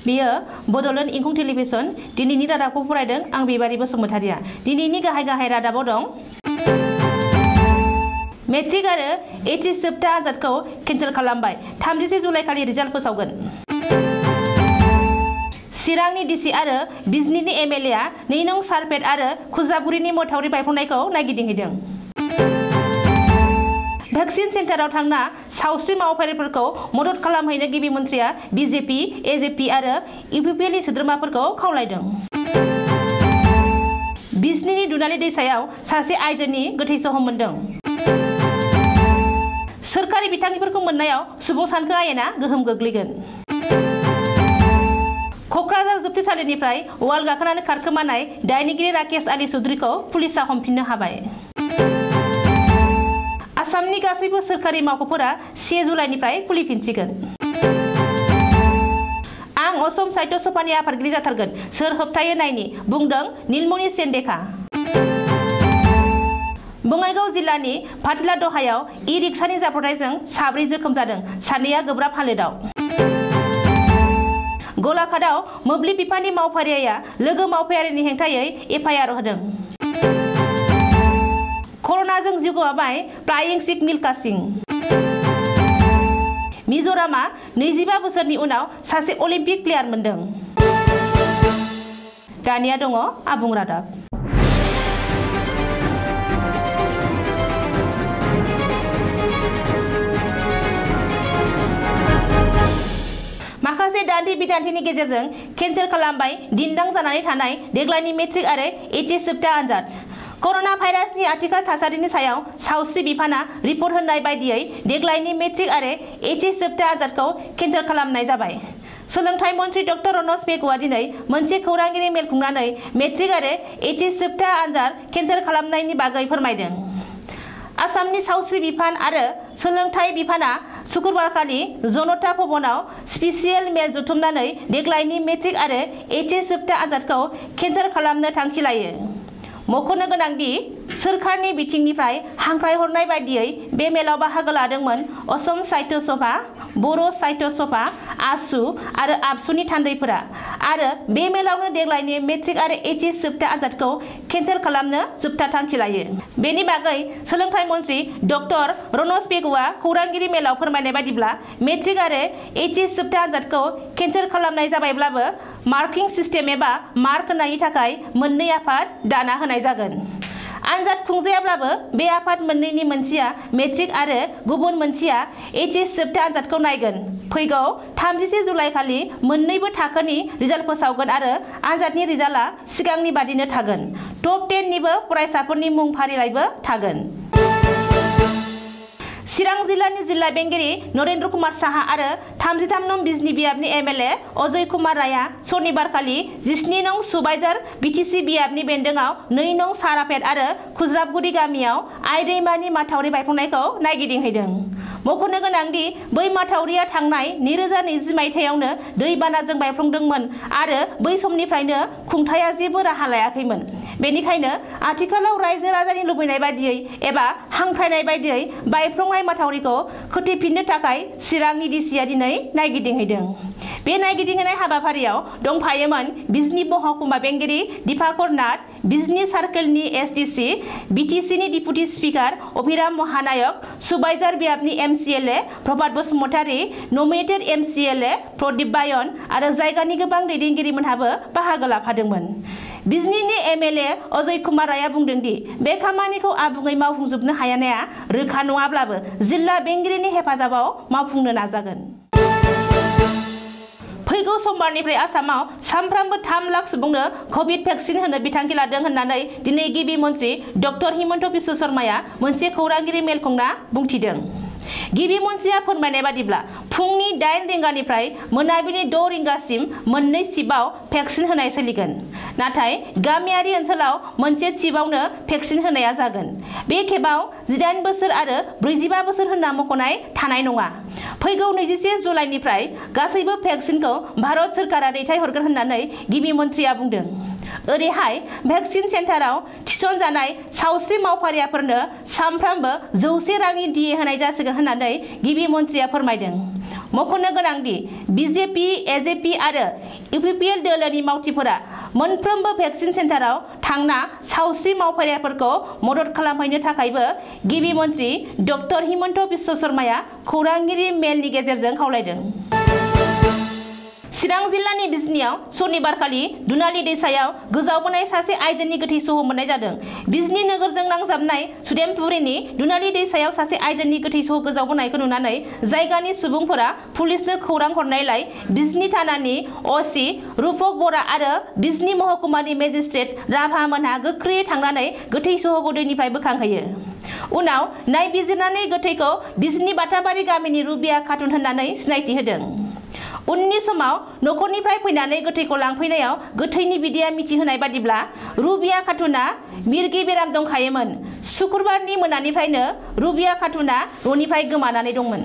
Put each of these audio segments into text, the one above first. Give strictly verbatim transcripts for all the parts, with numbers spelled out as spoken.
बेयो बड'लेण्ड इंखं टेलिभिजन दिनैनि रादाबखौ फरायदों आं बिबारि बसुमतारिया। दिनैनि गाहाय गाहाय रादाबाव दं मेट्रिक आरो एच एस जोबथा आनजादखौ केन्सेल खालामबाय, थामजिसे जुलाइ खालि रिजाल्ट फोसावगोन। चिरांनि डिसि आरो बिजनीनि एम एल ए आ नै नं सारपेट आरो खुजाबुरिनि मोथावरि बायफ्लंनायखौ नायगिदिंहैदों। भेक्सिन सेन्टाराव थांना सावस्रि मावफारियाफोरखौ मदद खालामहैनो गिबि मन्थ्रिया बिजेपि, एजेपि आरो इउपिपिएलनि सोद्रोमाफोरखौ खावलायदों। बिजनीनि दुनालि दैसायाव सासे आइजोनि गोथै सह मोनदों। सोरखारि बिथांखिफोरखौ मोननायाव सुबुं सानखो आयेना गोहोम गोग्लैगोन। कक्राझार जोबथेसालिनिफ्राय वाल गाखोनानै खारखोमानाय दायनिगिरि राकेश आली चौधुरीखौ पुलिसा हमफिननो हाबाय। आसामनि गासैबो सोरखारि मावख'फोरा से जुलाइनिफ्राय खुलिफिनसिगोन। आं असम साहित्य सभानि आफादगिरि जाथारगोन, सोर होबथायो नायनि, बुंदों नीलमणि सेनदेखा। बङाइगाव जिल्लानि फाथिला दहायाव इ रिक्सानि जाब्रबथायजों साब्रै जोखोम जादों, सानैया गोब्राब हालोदाव। गलाघाटआव मोब्लिब बिफाननि मावफारिया लोगो मावफारियारिनि हेंथायै एफ आइ आर होदों। कर'नाजों जिउ गोमाबाय फ्लाइं सिख मिल्खा सिंह। मिज'रामआ नैजिबा बोसोरनि उनाव सासे अलिम्पिक प्लेयार मोनदों। दानिया दङ आबुं रादाब। माखासे दान्थे बिदान्थेनि गेजेरजों केन्सेल खालामबाय दिन्दां जानानै थानाय देग्लायनि मेट्रिक आरो एच एस जोबथा आनजाद। कर'ना भाइरासनि आथिखाल थासारिनि सायाव सावस्रि बिफाना रिपर्ट होनाय बायदियै देग्लायनि मेट्रिक आरो एच एस जोबथा आनजादखौ केन्सेल खालामनाय जाबाय। सोलोंथाइ मन्थ्रि डक्टर रनज पेगुआ दिनै मोनसे खौरांगिरि मेल खुंनानै मेट्रिक आरो एच एस जोबथा आनजाद केन्सेल खालामनायनि बागै फोरमायदों। आसामनि सावस्रि बिफान आरो सोलोंथाइ बिफाना शुक्रबारखालि जनता भवनाव स्पेसियेल मेल जथुमनानै देग्लायनि मेट्रिक आरो एच एस जोबथा आनजादखौ केन्सेल खालामनो थांखि लायो। मख'नो गोनांदि सोरखारनि बिथिंनिफ्राय हांख्रायहरनाय बायदियै बे मेलाव बाहागो लादोंमोन असम साहित्य सभा, बर' साहित्य सभा, आसु आरो आबसुनि थान्दैफोरा आरो बे मेलावनो देग्लायनि मेट्रिक आरो एच एस जोबथा आनजादखौ केन्सेल खालामनो जोबथा थांखि लायो। बेनि बागै सोलोंथाइ मन्थ्रि डक्टर रनज पेगुआ खौरांगिरि मेलाव फोरमायनाय बायदिब्ला मेट्रिक आरो एच एस जोबथा आनजादखौ केन्सेल खालामनाय जाबायब्लाबो मार्किं सिस्टेम एबा मार्क होनायनि थाखाय मोननै आफाद दाना होनाय जागोन। आनजाद खुंजायाब्लाबो बे आफाद मोननैनि मोनसेया मेट्रिक आरो गुबुन मोनसेया एच एस जोबथा आनजादखौ नायगोन। फैगौ थामजिसे जुलाइ खालि मोननैबो थाखोनि रिजाल्ट फोसावगोन आरो आनजादनि रिजाल्टआ सिगांनि बादिनो थागोन। टप टेननिबो फरायसाफोरनि मुं फारिलाइबो थागोन। चिरां जिल्लानि जिल्ला बेंगिरि नरेन्द्र कुमार साहा आरो थामजिथाम नं बिजनी बियाबनि M L A Ajay Kumar रायआ सनिबारखालि जिस्नि नं सुबाइजार बिटिसि बियाबनि बेन्दोंआव नै नं सारापेट आरो खुज्राबगुरि गामियाव आइ दैमानि माथावरि बायफ्लंनायखौ नायगिदिंहैदों। मख'नो गोनांदि बै माथावरिया थांनाय नैरोजा नैजि मायथाइयावनो दैबानाजों बायफ्लंदोंमोन आरो बै समनिफ्रायनो खुंथाया जेबो राहा लायाखैमोन। बेनिखायनो आथिखालाव रायजो राजानि लुबैनाय बायदियै एबा हांख्रायनाय बायदियै बायफ्लंनाय माथावरिखौ खोथेफिननो थाखाय चिरांनि डिसिआ दिनै नायगिदिंहैदों। बे नायगिदिंहैनाय हाबाफारियाव दंफायोमोन बिजनी महकुमा बेंगिरि दीपाकर नाथ, बिजनी सार्केलनि एस डि सि, बिटिसिनि डिपुटि स्पिकार अभिराम महानायक, सुबाइजार बियाबनि M C L A Prabhat Basumatary, nominated M C L A Pradip Bayan आरो जायगानि गोबां दैदेनगिरिमोनहाबो बाहागो लाफादोंमोन। बिजनीनि M L A Ajay Kumar रायआ बुंदों दि बे खामानिखौ आबुङै मावफुंजोबनो हानाया रोखा नङाब्लाबो जिल्ला बेंगिरिनि हेफाजाबाव मावफुंनो नाजागोन। फैगौ समबारनिफ्राय आसामाव सानफ्रामबो थाम लाख सुबुंनो कभिड भेक्सिन होनो बिथांखि लादों होननानै दिनै गिबि मन्थ्रि डक्टर हिमन्त बिश्व शर्माया मोनसे खौरांगिरि मेल खुंना बुंथिदों। गिबि मन्थ्रिया फोरमायनाय बादिब्ला फुंनि दाइन रिंगानिफ्राय मोनाबिलि द' रिंगासिम मोननै सिपआव भेक्सिन होनाय सोलिगोन। नाथाय गामियारि ओनसोलाव मोनसे सिपआवनो भेक्सिन होनाया जागोन। बे खेबाव जिदाइन बोसोर आरो ब्रैजिबा बोसोर होनना मख'नाय थानाय नङा। फैगौ नैजिसे जुलाइनिफ्राय गासैबो भेक्सिनखौ भारत सोरखारा दैथायहरगोन होननानै गिबि मन्थ्रिया बुंदों। ओरैहाय भेक्सिन सेन्टाराव थिसनजानाय सावस्रि मावफारियाफोरनो सानफ्रामबो जौसे रांनि डिए होनाय जासिगोन होननानै गिबि मन्थ्रिया फोरमायदों। मख'नो गोनांदि बिजेपि एजेपि आरो इउपिपिएल दोलोनि मावथिफोरा मोनफ्रोमबो भेक्सिन सेन्टाराव थांना सावस्रि मावफारियाफोरखौ मदद खालामहैनो थाखायबो गिबि मन्त्रि डक्टर हिमन्त बिश्व शर्माया खौरांगिरि मेलनि गेजेरजों खावलायदों। चिरां जिल्लानि बिजनियाव सनिबारखालि दुनालि दैसायाव गोजावबोनाय सासे आइजोनि गोथै सह मोननाय जादों। बिजनि नोगोरजों नांजाबनाय सुदेमपुरिनि दुनालि दैसायाव सासे आइजोनि गोथै सह गोजावबोनायखौ नुनानै जायगानि सुबुंफोरा पुलिसनो खौरां हरनायलाय बिजनि थानानि असि रुपक बरा आरो बिजनि महकुमानि मेजिस्ट्रेट राभा मोनहा गोख्रैयै थांनानै गोथै सहखौ दैनिफ्राय बोखांहोयो। उनाव नायबिजिरनानै गोथैखौ बिजनि बाथाबारि गामिनि रुबिया खातुन होननानै सिनायथि होदों। उननि समाव नखरनिफ्राय फैनानै गोथैखौ लांफैनायाव गोथैनि बिदाया मिथिहोनाय बादिब्ला रुबिया खातुना मिर्गि बेराम दंखायोमोन। शुक्रबारनि मोनानिफ्रायनो रुबिया खातुना न'निफ्राय गोमानानै दंमोन।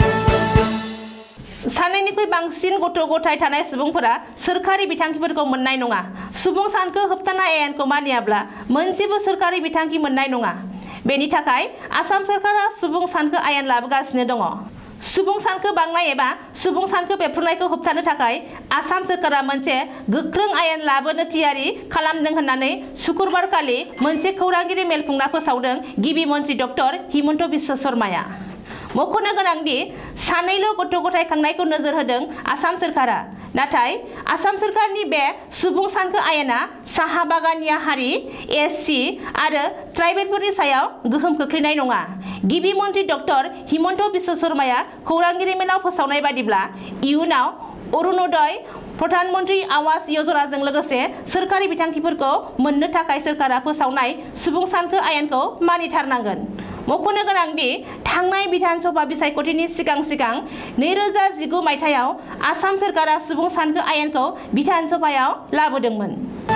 सानैनिख्रुइ बांसिन गथ' गथाय थानाय सुबुंफोरा सोरखारि बिथांखिफोरखौ मोननाय नङा। सुबुं सानखो होबथानाय आयेनखौ मानियाब्ला मोनसेबो सोरखारि बिथांखि मोननाय नङा। बेनि थाखाय आसाम सोरखारा सुबुं सानखो आयेन लाबोगासिनो दङ। सुबुं सानखो बांनाय एबा सुबुं सानखो बेफ्रुनायखौ होबथानो थाखाय आसाम सोरखारा मोनसे गोख्रों आयेन लाबोनो थियारि खालामदों होननानै शुक्रबारखालि मोनसे खौरांगिरि मेल खुंना फोसावदों गिबि मन्त्रि डक्टर हिमन्त बिश्व शर्माया। मख'नो गोनांदि सानैल' गथ' गथाय खांनायखौ नोजोर होदों आसाम सोरखारा। नाथाय आसाम सोरखारनि बे सुबुं सानखो आयेना साहा बागानिया हारि, एससि आरो ट्राइबेलफोरनि सायाव गोहोम खोख्लैनाय नङा। गिबि मन्त्रि डक्टर हिमन्त बिश्व शर्माया खौरांगिरि मेलाव फोसावनाय बादिब्ला इयुनाव अरुणोदय प्रधानमन्त्री आवास योजनाजों लोगोसे सोरखारि बिथांखिफोरखौ मोननो थाखाय सोरखारा फोसावनाय सुबुं सानखो आयेनखौ मानिथारनांगोन। मख'नो गोनांदि थांनाय बिधानसभा बिसायख'थिनि सिगां सिगां नैरोजा जिगु मायथाइयाव आसाम सोरखारा सुबुं सानखो आयेनखौ बिधानसभायाव लाबोदोंमोन।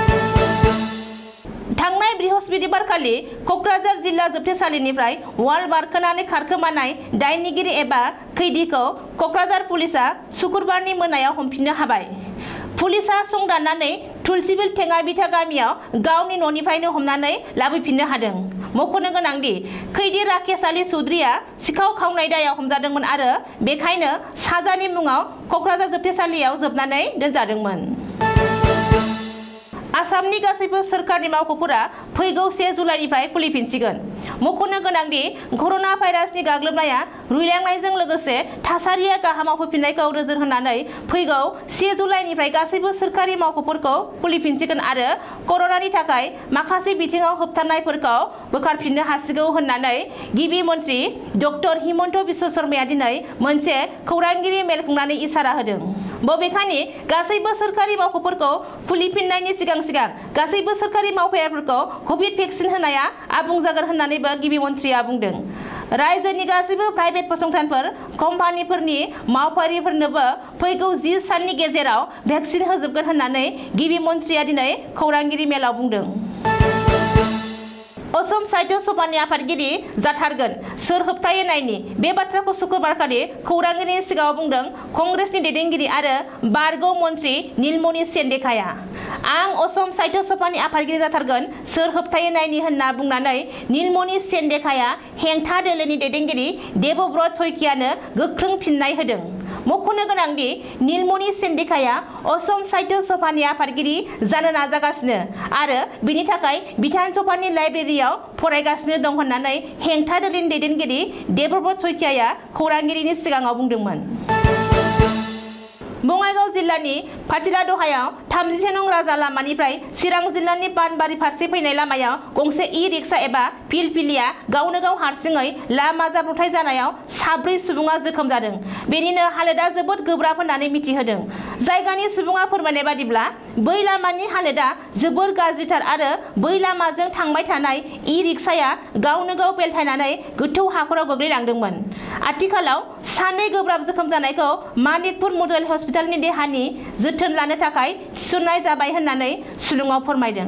थांनाय बृहस्पतिबारखालि क'क्राझार जिल्ला जोबथेसालिनिफ्राय वाल बारखोनानै खारखोमानाय दायनिगिरि एबा खैदिखौ क'क्राझार पुलिसा शुक्रबारनि मोनायाव हमफिननो हाबाय। पुलिसा संदाननानै तुलसिबिल थेङाबिथा गामियाव गावनि न'निफ्रायनो हमनानै लाबोफिननो हादों। मख'नो गोनांदि खैदी राकेश आली चौधरीया सिखाव खावनाय दायाव हमजादोंमोन आरो बेखायनो साजानि मुङाव क'क्राझार जोबथेसालियाव जोबनानै दोनजादोंमोन। आसामनि गासैबो सोरखारनि मावख'फोरा फैगौ से जुलाइनिफ्राय खुलिफिनसिगोन। मख'नो गोनांदि कर'ना भाइरासनि गाग्लोबनाया रुइलांनायजों लोगोसे थासारिया गाहामाव फैफिननायखौ नोजोर होनानै फैगौ से जुलाइनिफ्राय गासैबो सोरखारि मावख'फोरखौ खुलिफिनसिगोन आरो कर'नानि थाखाय माखासे बिथिङाव होबथानायफोरखौ बोखारफिननो हासिगौ होननानै गिबि मन्त्रि डक्टर हिमन्त बिश्व शर्माया दिनै मोनसे खौरांगिरि मेल खुंनानै इसारा होदों। बबेखानि गासैबो सोरखारि मावख'फोरखौ खुलिफिननायनि सिगां सिगां गासैबो सोरखारि मावफारियाफोरखौ कभिड भेक्सिन होनाया आबुं जागोन होननानैबो गिबि मन्त्रिया बुंदों। रायजोनि गासैबो प्राइभेट फसंथानफोर कम्पानिफोरनि मावफारिफोरनोबो फैगौ जि साननि गेजेराव भेक्सिन होजोबगोन होननानै गिबि मन्त्रिया दिनै खौरांगिरि मेलाव बुंदों। असम साहित्य सभानि आफादगिरि जाथारगोन सोर होबथायो नायनि बे बाथ्राखौ शुक्रबारखालि खौरांगिरिनि सिगाङाव बुंदों कंग्रेसनि दैदेनगिरि आरो बारग' मन्त्रि नीलमणि सेन्डेकाया। आं असम साहित्य सभानि आफादगिरि जाथारगोन सोर होबथायो नायनि होनना बुंनानै नीलमणि सेन्डेकाया हेंथा दोलोनि दैदेनगिरि देबब्रत सयकियानो गोख्रों फिननाय होदों। मख'नो गोनांदि नीलमणि सेन्डेकाया असम साहित्य सभानि आफादगिरि जानो नाजागासिनो आरो बिनि थाखाय बिधानसभानि लाइब्रेरियाव फरायगासिनो दं होननानै हेंथा दोलोनि दैदेनगिरि देबब्रत सयकियाया खौरांगिरिनि सिगाङाव बुंदोंमोन। बङाइगाव जिल्लानि फाथिला दहायाव थामजिसे नं राजा लामानिफ्राय चिरां जिल्लानि पानबारि फारसे फैनाय लामायाव गंसे इ रिक्सा एबा फिलफिलिया गावनो गाव हारसिङै लामा जाब्रबथाय जानायाव साब्रै सुबुङा जोखोम जादों। बेनिनो हालोदा जोबोद गोब्राब होननानै मिथिहोदों। जायगानि सुबुङा फोरमायनाय बादिब्ला बै लामानि हालोदा जोबोर गाज्रिथार आरो बै लामाजों थांबाय थानाय इ रिक्साया गावनो गाव बेलथायनानै गोथौ हाखराव गोग्लैलांदोंमोन। आथिखालाव सानै गोब्राब जोखोम जानायखौ मानिकपुर मडेल हस्पिटालनि देहानि जोथोन लानो थाखाय थिसननाय जाबाय होननानै सुलुङाव फोरमायदों।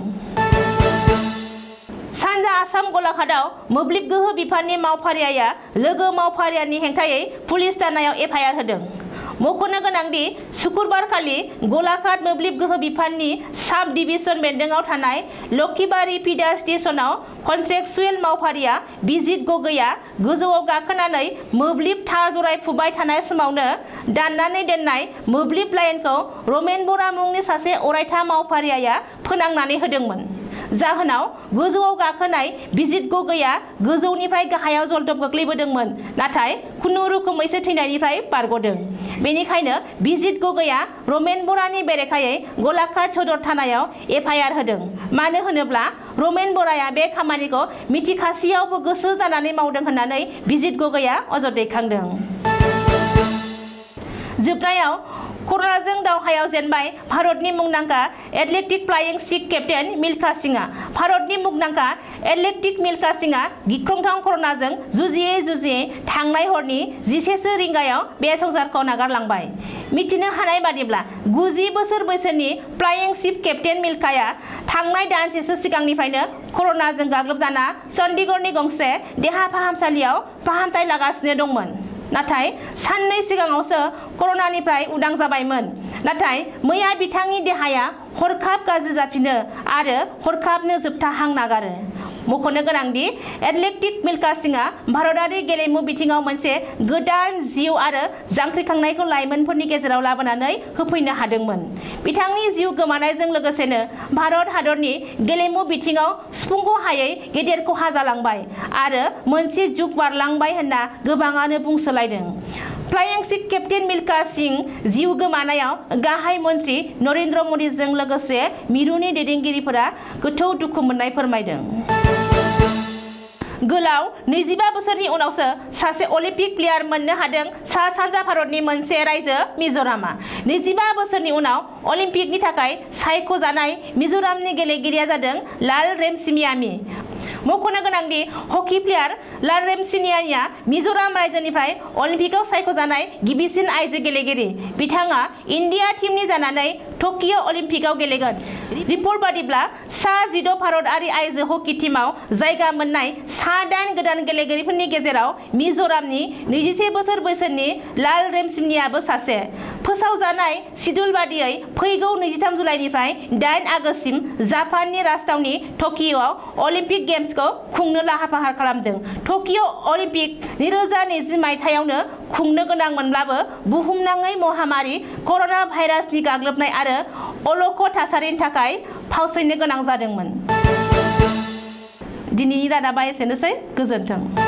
सानजा आसाम गलाघाटआव मोब्लिब गोहो बिफाननि मावफारियाया लोगो मावफारियानि हेंथायै पुलिस थानायाव एफ आइ आर होदों। मख'नो गोनांदि शुक्रबारखालि गलाघाट मोब्लिब गोहो बिफाननि साब डिभिजन बेन्दोंआव थानाय लक्ष्मीबारी फिडार स्टेशनाव कन्ट्रेक्चुएल मावफारिया बिजित गगैया गोजौआव गाखोनानै मोब्लिब थार जरायफुबाय थानाय समावनो दाननानै दोननाय मोब्लिब लाइनखौ रमेन बरा मुंनि सासे अरायथा मावफारियाया फोनांनानै होदोंमोन। जाहोनाव गोजौआव गाखोनाय बिजित गगैया गोजौनिफ्राय गाहायाव जलदब गोग्लैबोदोंमोन, नाथाय खुनुरुखुमैसो थैनायनिफ्राय बारग'दों। बेनिखायनो बिजित गगैया रमेन बरानि बेरेखायै गलाघाट सदर थानायाव एफ आइ आर होदों। मानो होनोब्ला रमेन बराया बे खामानिखौ मिथिखासेयावबो गोसो जानानै मावदों होननानै बिजित गगैया अजद दैखांदों। जोबनायाव कर'नाजों दावहायाव जेनबाय भारतनि मुंदांखा athletic flying Sikh captain Milkha सिंहआ। भारतनि मुंदांखा एथलेटिक मिल्खा सिंहआ गिख्रंथाव कर'नाजों जुजियै जुजियै थांनाय हरनि जिसेसो रिंगायाव बे संसारखौ नागारलांबाय। मिथिनो हानाय बादिब्ला गुजि बोसोर बैसोनि फ्लाइंग सिख केप्टेन मिल्खाया थांनाय दानसेसो सिगांनिफ्रायनो कर'नाजों गाग्लोबजाना चंडीगढ़नि गंसे देहा फाहामसालियाव फाहामथाय लागासिनो दंमोन। नाथाय साननै सिगाङावसो कर'नानिफ्राय उदां जाबायमोन। नाथाय मैया बिथांनि देहाया हरखाब गाज्रि जाफिनो आरो हरखाबनो जोबथा हां नागारो। मख'नो गोनांदि एथलेटिक मिल्खा सिंहआ भारतारि गेलेमु बिथिङाव मोनसे गोदान जिउ आरो जांख्रिखांनायखौ लाइमोनफोरनि गेजेराव लाबोनानै होफैनो हादोंमोन। बिथांनि जिउ गोमानायजों लोगोसेनो भारत हादरनि गेलेमु बिथिङाव सुफुंख'हायै गेदेर खहा जालांबाय आरो मोनसे जुग बारलांबाय होनना गोबाङानो बुंसोलायदों। फ्लाइंग सिख केप्टेन मिल्खा सिंह जिउ गोमानायाव गाहाय मन्त्रि नरेन्द्र मदिजों लोगोसे मिरुनि दैदेनगिरिफोरा गोथौ दुखु मोननाय फोरमायदों। गोलाव नैजिबा बोसोरनि उनावसो सासे अलिम्पिक प्लेयार मोननो हादों सा सानजा भारतनि मोनसे रायजो मिज'रामआ। नैजिबा बोसोरनि उनाव अलिम्पिकनि थाखाय सायख'जानाय मिज'रामनि गेलेगिरिया जादों लाल रेमसिमियामी। मख'नो गोनांदि हकी प्लेयार लाल रेमसिमियामीआ मिज'राम रायजोनिफ्राय अलिम्पिकआव सायख'जानाय गिबिसिन आइजो गेलेगिरि। बिथाङा इन्डिया टीमनि जानानै टकिय' अलिम्पिकआव गेलेगोन। रिपर्ट बादिब्ला सा जिद' भारतारि आइजो हकी टीमाव जायगा मोननाय सा दाइन गोदान गेलेगिरिफोरनि गेजेराव मिज'रामनि नैजिसे बोसोर बैसोनि लाल रेमसिमियामीआबो सासे। फोसावजानाय सिडुल बादियै फैगौ नैजिथाम जुलाइनिफ्राय दाइन आगस्तसिम जापाननि राजथावनि टकिय'आव अलिम्पिक गेम्सखौ खुंनो लाहार-फाहार खालामदों। टकिय' अलिम्पिक नैरोजा नैजि मायथाइयावनो खुंनो गोनांमोनब्लाबो बुहुमनाङै महामारि कर'ना भाइरासनि गाग्लोबनाय आरो अलख' थासारिनि थाखाय फावसयनो गोनां जादोंमोन। दिनैनि रादाबा एसेनोसै। गोजोन्थों।